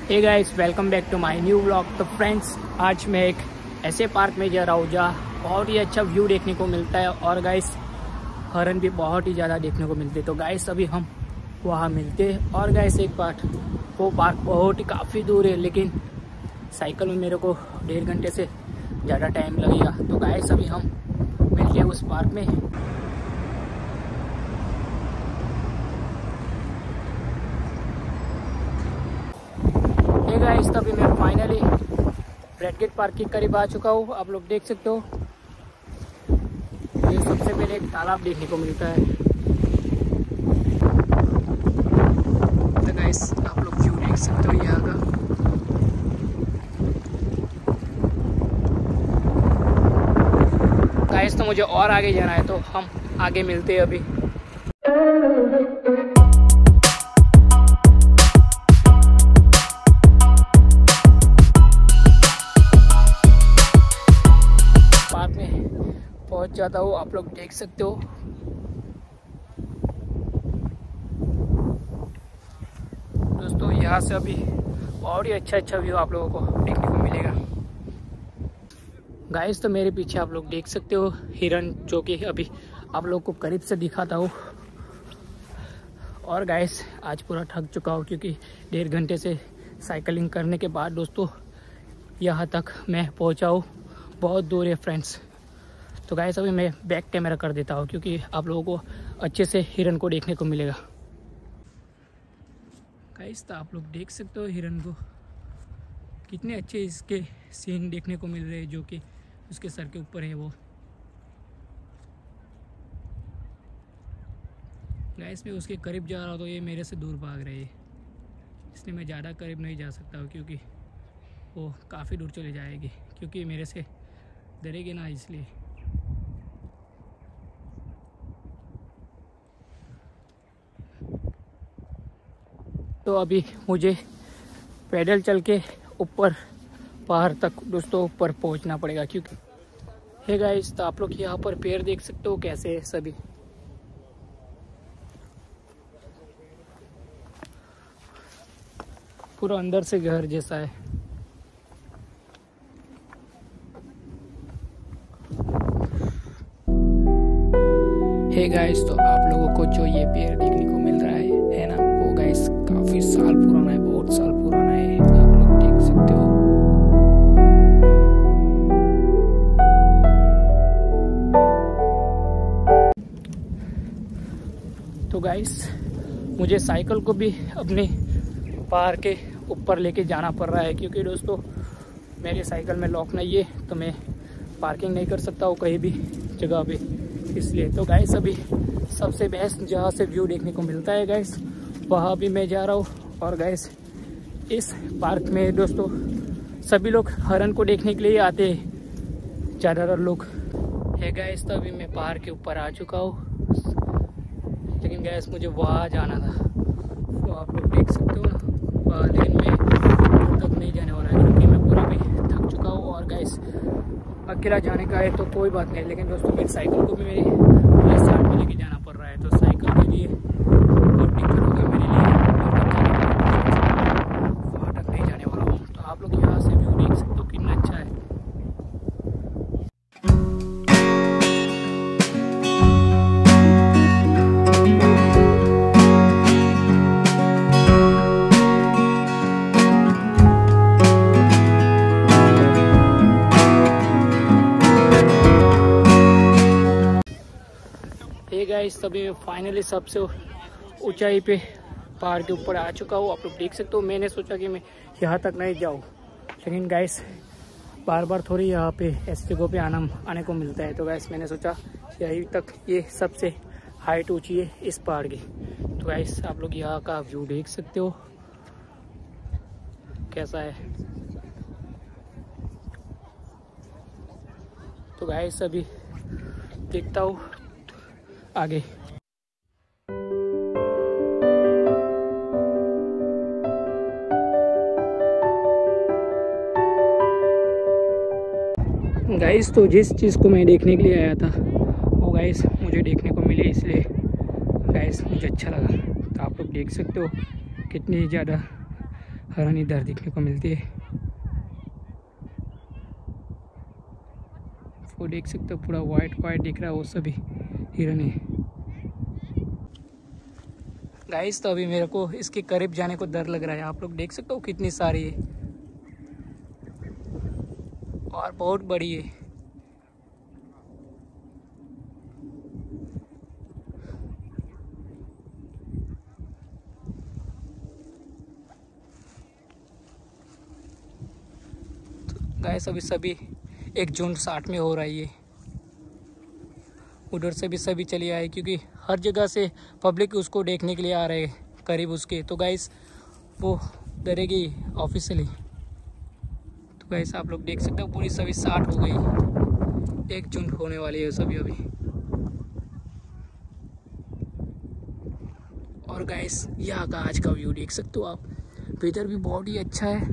Hey guys, welcome back to my new vlog. तो friends, आज मैं एक ऐसे पार्क में जा रहा हूँ जहाँ बहुत ही अच्छा व्यू देखने को मिलता है और गाइस हरन भी बहुत ही ज़्यादा देखने को मिलते हैं। तो गाइस अभी हम वहाँ मिलते हैं। और गाइस एक बात, वो पार्क बहुत ही काफ़ी दूर है, लेकिन साइकिल में मेरे को 1.5 घंटे से ज़्यादा टाइम लगेगा। तो गाइस अभी हम मिलते हैं उस पार्क में। गाइस तभी मैं फाइनली ब्रैड गेट पार्क के करीब आ चुका हूँ। आप लोग देख सकते हो, ये सबसे पहले एक तालाब देखने को मिलता है। तो गाइस आप लोग व्यू देख सकते हो यहाँ का। गाइस तो मुझे और आगे जाना है, तो हम आगे मिलते हैं अभी। पहुंच जाता हूँ, आप लोग देख सकते हो। दोस्तों यहाँ से अभी और ही अच्छा व्यू आप लोगों को देखने को मिलेगा। गाइस तो मेरे पीछे आप लोग देख सकते हो हिरन, जो कि अभी आप लोग को करीब से दिखाता हूँ। और गाइस आज पूरा थक चुका हूँ, क्योंकि 1.5 घंटे से साइकिलिंग करने के बाद दोस्तों यहाँ तक मैं पहुँचा हूँ। बहुत दूर है फ्रेंड्स। तो गाइस अभी मैं बैक कैमरा कर देता हूँ, क्योंकि आप लोगों को अच्छे से हिरन को देखने को मिलेगा। गाइस तो आप लोग देख सकते हो हिरन को, कितने अच्छे इसके सीन देखने को मिल रहे हैं, जो कि उसके सर के ऊपर है वो। गाइस मैं उसके करीब जा रहा हूँ तो ये मेरे से दूर भाग रहे हैं, इसलिए मैं ज़्यादा करीब नहीं जा सकता हूँ, क्योंकि वो काफ़ी दूर चले जाएगी, क्योंकि मेरे से डरेगी ना, इसलिए। तो अभी मुझे पैदल चल के ऊपर पहाड़ तक दोस्तों ऊपर पहुंचना पड़ेगा, क्योंकि हे गाइस तो आप लोग यहाँ पर पेड़ देख सकते हो कैसे है सभी। पूरा अंदर से घर जैसा है। हे गाइस तो आप लोगों को जो ये पेड़ देखने को मिल रहा है ना, वो गाइस काफी साल पुराना है, बहुत साल पुराना है, आप लोग देख सकते हो। तो गाइस मुझे साइकिल को भी अपने पहाड़ के ऊपर लेके जाना पड़ रहा है, क्योंकि दोस्तों मेरी साइकिल में लॉक नहीं है, तो मैं पार्किंग नहीं कर सकता हूँ कहीं भी जगह पे, इसलिए। तो गाइस अभी सबसे बेस्ट जहाँ से व्यू देखने को मिलता है गाइस, वहाँ भी मैं जा रहा हूँ। और गाइस इस पार्क में दोस्तों सभी लोग हरन को देखने के लिए आते हैं, ज़्यादातर लोग। है गाइस तो अभी मैं पहाड़ के ऊपर आ चुका हूँ, लेकिन गाइस मुझे वहाँ जाना था, तो आप लोग देख सकते हो ना, लेकिन मैं तक नहीं जाने वाला है, क्योंकि मैं पूरा भी थक चुका हूँ। और गाइस अकेला जाने का है तो कोई बात नहीं, लेकिन दोस्तों मेरी साइकिल को भी मेरे साथ में लेके जाना पड़ रहा है, तो साइकिल के लिए बहुत दिक्कत होगा मेरे लिए। वहाँ तक नहीं जाने वाला हूँ। तो आप लोग यहाँ से व्यू देख सकते हो कितना अच्छा है। गाइस तभी मैं फाइनली सबसे ऊंचाई पे पहाड़ के ऊपर आ चुका हूँ। आप लोग देख सकते हो, मैंने सोचा कि मैं यहाँ तक नहीं जाऊँ, लेकिन गाइस बार बार थोड़ी यहाँ पे ऐसी जगहों पे आने को मिलता है। तो गाइस मैंने सोचा यहीं तक, ये सबसे हाइट ऊंची है इस पहाड़ की। तो गाइस आप लोग यहाँ का व्यू देख सकते हो कैसा है। तो गाइस अभी देखता हूँ आगे। गाइस तो जिस चीज़ को मैं देखने के लिए आया था वो गाइस मुझे देखने को मिली, इसलिए गाइस मुझे अच्छा लगा। तो आप लोग देख सकते हो कितनी ज़्यादा हिरन इधर दिखने को मिलती है। वो देख सकते हो पूरा वाइट वाइट दिख रहा है, वो सभी हिरन है गाइस। तो अभी मेरे को इसके करीब जाने को डर लग रहा है। आप लोग देख सकते हो कितनी सारी है और बहुत बड़ी है। गाइस अभी सभी एक झुंड 60 में हो रहा है। ये उधर से भी सभी चले आए क्योंकि हर जगह से पब्लिक उसको देखने के लिए आ रहे हैं करीब उसके। तो गाइस वो डरेगी ऑफिशियली। तो गाइस आप लोग देख सकते हो पूरी सभी 60 हो गई, एक झुंड होने वाली है सभी अभी। और गाइस यहाँ का आज का व्यू देख सकते हो आप, वेदर भी बहुत ही अच्छा है।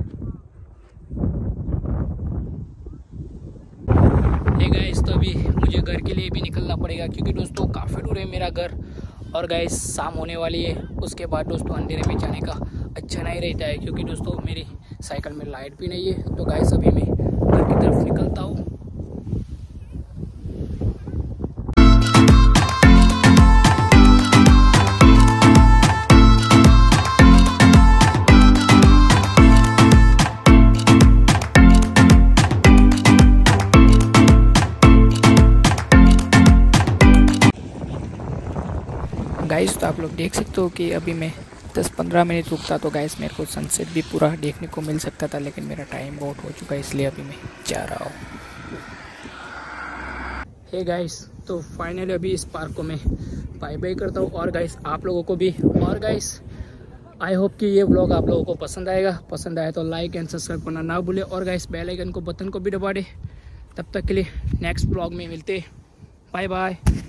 गाइस तो अभी मुझे घर के लिए भी निकलना पड़ेगा क्योंकि दोस्तों काफ़ी दूर है मेरा घर। और गाइस शाम होने वाली है, उसके बाद दोस्तों अंधेरे में जाने का अच्छा नहीं रहता है क्योंकि दोस्तों मेरी साइकिल में लाइट भी नहीं है। तो गाइस अभी मैं घर की तरफ निकलता हूँ। गाइस तो आप लोग देख सकते हो कि अभी मैं 10-15 मिनट रुकता तो गाइस मेरे को सनसेट भी पूरा देखने को मिल सकता था, लेकिन मेरा टाइम बहुत हो चुका है इसलिए अभी मैं जा रहा हूँ। हे गाइस तो फाइनली अभी इस पार्क को मैं बाय बाय करता हूँ और गाइस आप लोगों को भी। और गाइस आई होप कि ये व्लॉग आप लोगों को पसंद आएगा। पसंद आया तो लाइक एंड सब्सक्राइब करना ना भूले और गाइस बेल आइकन को बटन को भी दबा दे। तब तक के लिए नेक्स्ट व्लॉग में मिलते, बाय बाय।